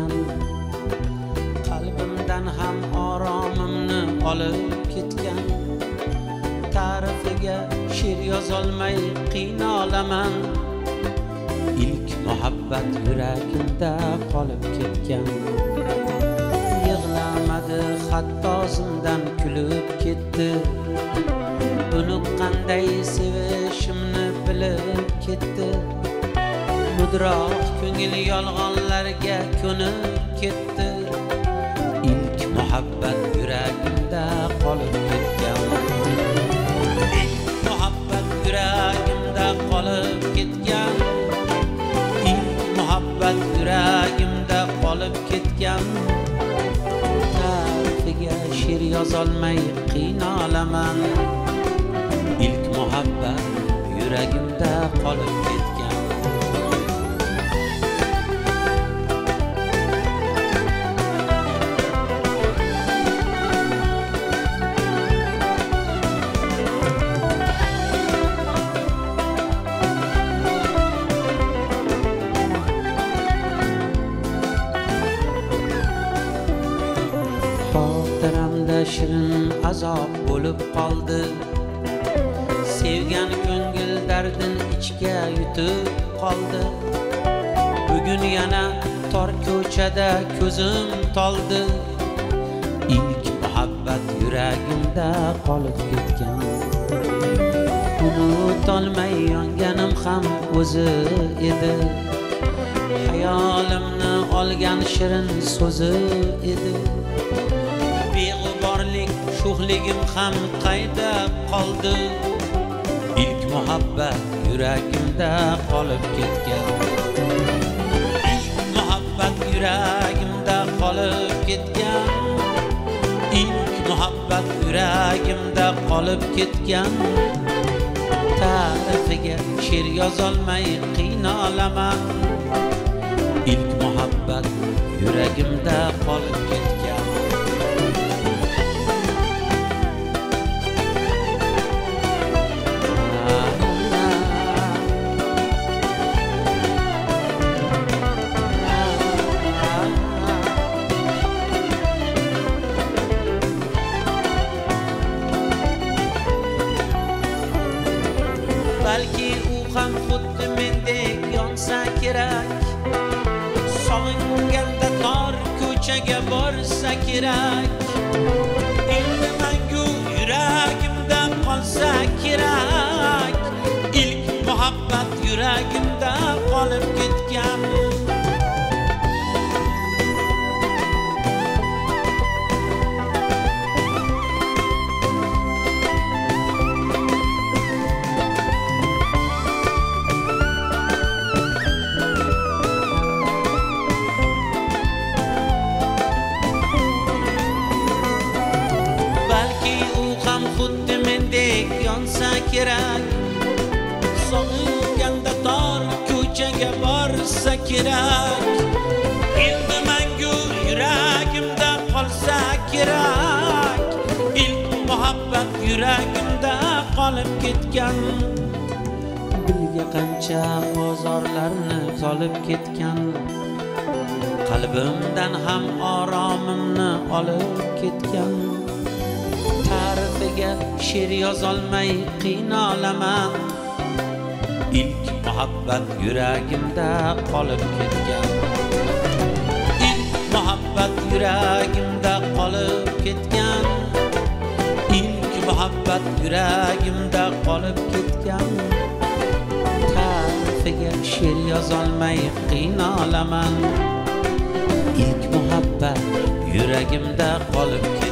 ketgan, qalbimdan ham oromimni olib ketgan. Ta'rifiga she'r yozolmay qiynalaman. İlk muhabbat yuragimda qolib ketgan. Yig'lamadi, hatto o'zimdan kulib ketdi. Uni qanday sevishimni bilib ketdi. Mudroq ko'ngil yolg'onlarga ko'nib ketdi. İlk muhabbat yuragimda qolib ketgan. İlk muhabbat yuragimda qolib ketgan. İlk muhabbat yuragimda qolib ketgan. Ta'rifiga she'r yozolmay qiynalaman. İlk muhabbat yuragimda qolib ketgan. Xotiramda shirin azob bo'lib qoldi. Sevgan ko'ngil dardin ichga yutib qoldi. Bugun yana tor ko'chada ko'zim toldi. İlk muhabbat yuragimda qolib ketgan. Unutolmay yonganim ham o'zi edi. Hayolimni olgan shirin so'zi edi. Beg'uborlik sho'xligim ham qayda qoldi. İlk muhabbat yuragimda qolib ketgan. İlk muhabbat yuragimda qolib ketgan. İlk muhabbat yuragimda qolib ketgan. Ta'rifiga she'r yozolmay qiynalaman. İlk muhabbat yuragimda qolib ketgan. Balki u ham xuddi mendek yonsa kerak. Sog'inganda tor ko'chaga borsa kerak. Endi mangu yuragimda qolsa kerak. İlk muhabbat yuragimda qolib ketgan. Xuddi mendek yonsa kerak. Sog'inganda tor ko'chaga borsa kerak. Endi mangu yuragimda qolsa kerak. İlk muhabbat yuragimda qolib ketgan. Dilga qancha ozorlarni solib ketgan. Qalbimdan ham oromimni olib ketgan. Ta'rifiga she'r yozolmay qiynalaman. İlk muhabbat yuragimda qolib ketgan. İlk muhabbat yuragimda qolib ketgan. İlk muhabbat yuragimda qolib ketgan. Ta'rifiga she'r yozolmay qiynalaman. İlk muhabbat yuragimda qolib ketgan.